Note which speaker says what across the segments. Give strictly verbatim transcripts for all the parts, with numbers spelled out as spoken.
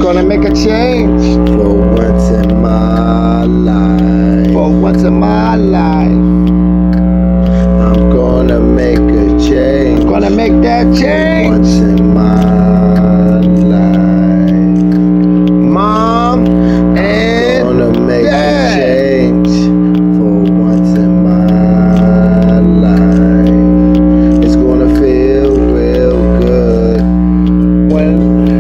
Speaker 1: gonna make a change
Speaker 2: for once in my life.
Speaker 1: for once in my life.
Speaker 2: I'm gonna make a change.
Speaker 1: I'm gonna make that change.
Speaker 2: Once in my life.
Speaker 1: Mom and
Speaker 2: I'm gonna make
Speaker 1: Dad.
Speaker 2: a change for once in my life. It's gonna feel real good
Speaker 1: when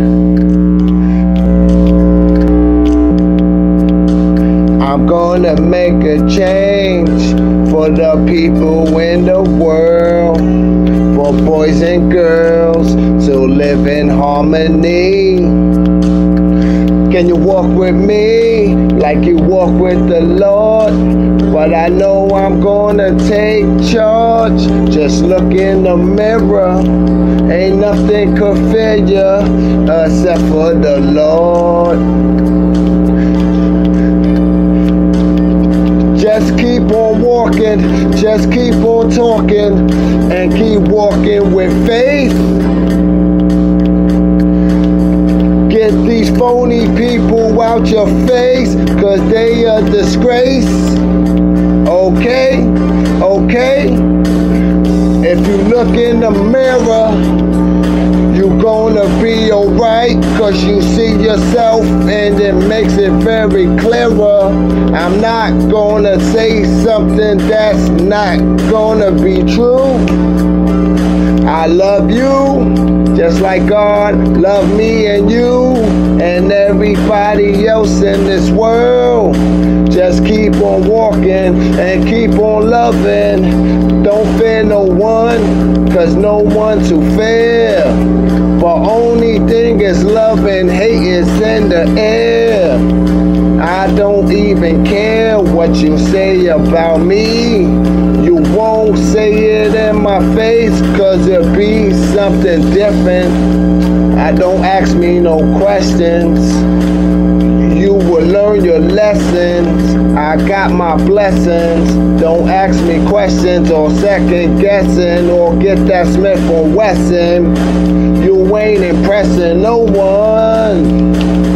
Speaker 1: I'm gonna make a change for the people in the world, for boys and girls to live in harmony. Can you walk with me like you walk with the Lord? But I know I'm gonna take charge. Just look in the mirror, ain't nothing could fail you except for the Lord. Just keep on walking, just keep on talking, and keep walking with faith. Get these phony people out your face, cause they a disgrace. Okay, okay. If you look in the mirror, you gonna be alright, cause you see yourself and it makes it very clearer. I'm not gonna say something that's not gonna be true. I love you just like God love me and you and everybody else in this world. Just keep on walking and keep on loving. Don't fear no one, cause no one to fear. But only thing is love and hate is in the air. I don't even care what you say about me. You won't say it in my face, cause it'll be something different. I don't ask me no questions. You will learn your lessons. I got my blessings. Don't ask me questions or second guessing or get that Smith or Wesson. You ain't impressing no one.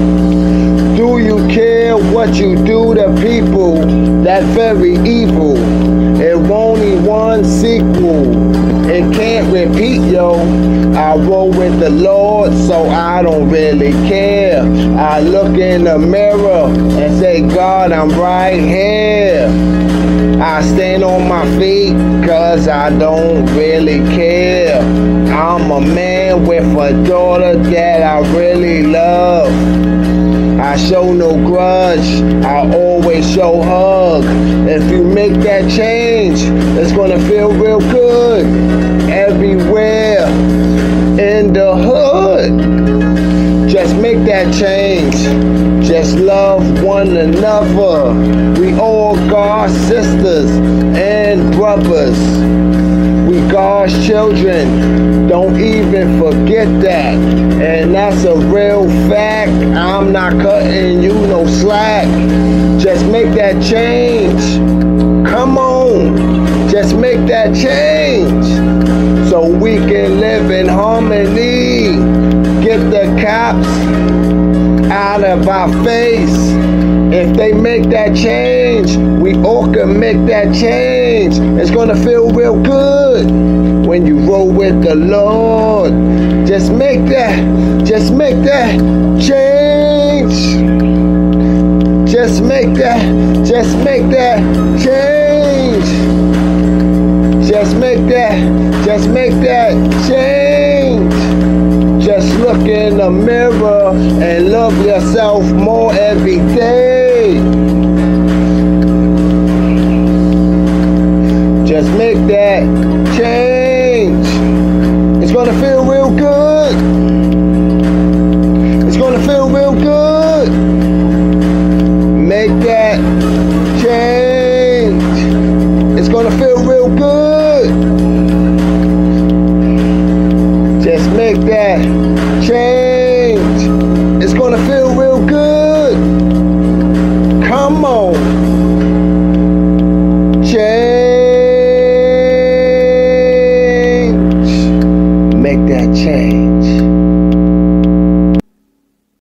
Speaker 1: Do you care what you do to people? That very evil. It only one sequel. It can't repeat, yo. I roll with the Lord, so I don't really care. I look in the mirror and say, God, I'm right here. I stand on my feet, cause I don't really care. I'm a man with a daughter that I really love. I show no grudge, I always show hug. If you make that change, it's gonna feel real good. Everywhere in the hood, just make that change. Just love one another. We all God's sisters and brothers. We God's children, don't even forget that. And that's a real fact. I'm not cutting you no slack. Just make that change. Come on, just make that change. So we can live in harmony. Get the cops out of our face. If they make that change, we all can make that change. It's gonna feel real good when you roll with the Lord. Just make that, just make that change. Just make that, just make that change. Just make that, just make that change. Just look in the mirror and love yourself more every day. Just make that change. It's gonna feel real good. It's gonna feel real good. Make that change. It's gonna feel real good. Just make that change. It's gonna feel real good. Come on. Change. Make that change.